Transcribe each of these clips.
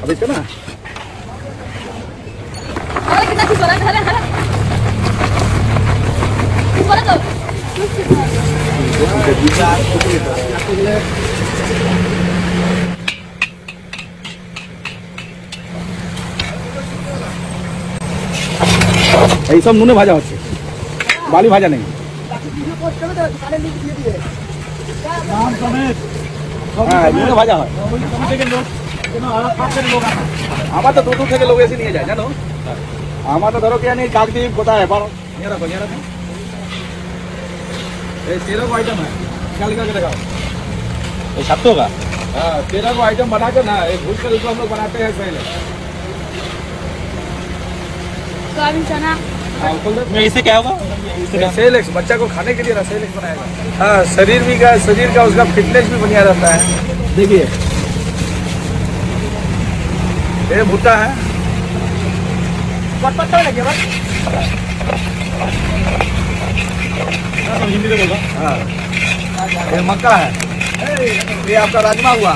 अब इसका ना এই সব নুনে ভাজা হচ্ছে, বালি ভাজা নেই। হ্যাঁ নুনে ভাজা হয়। আমার তো দূর থেকে লোক এসে নিয়ে যায় জানো। আমার তো ধরো কি জানি কাকদ্বীপ কোথায় পারো নিয়ে রাখো নিয়ে রাখো। ये 13 को आइटम है, क्या लिखा के लगाओ? ये 700 का? हाँ 13 को आइटम बनाकर ना एक भूज कर उसको हम लोग बनाते हैं पहले। सोयाबीन चना इससे क्या होगा? सेलेक्स बच्चा को खाने के लिए ना सेलेक्स बनाएगा। हाँ शरीर का उसका फिटनेस भी बढ़िया रहता है। देखिए ये भुट्टा है, हिंदी में बोलो। हाँ ये मक्का है, ये आपका राजमा हुआ,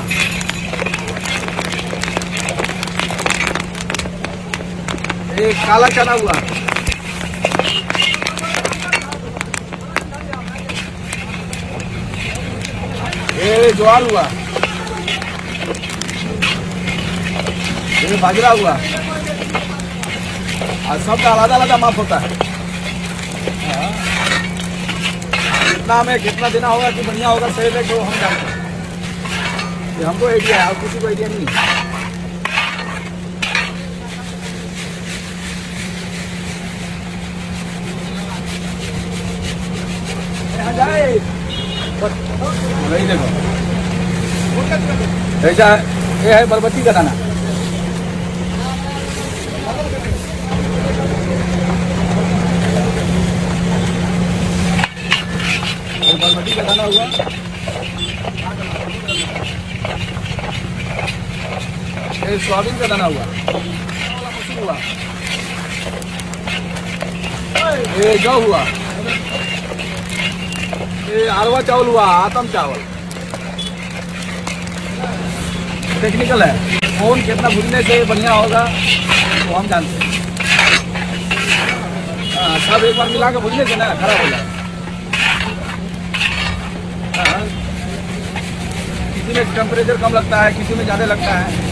ये काला चना हुआ, ये ज्वार हुआ, ये बाजरा हुआ। और सबका आलादा आलादा माप होता है। कितना में कितना देना होगा कि बढ़िया होगा सही है तो हम जानते हैं। ये हमको आइडिया है और किसी को आइडिया नहीं है। नहीं देखो ऐसा ये है बरबट्टी का दाना। बरबट्टी का दाना हुआ, ये सोयाबीन का दाना हुआ, ये जौ हुआ, ये अरवा चावल हुआ, आतम चावल। टेक्निकल है, कौन कितना भूनने से बढ़िया होगा वो हम जानते हैं। हाँ सब एक बार मिला के भूनने से ना खराब हो जाए। किसी में टेम्परेचर कम लगता है, किसी में ज़्यादा लगता है।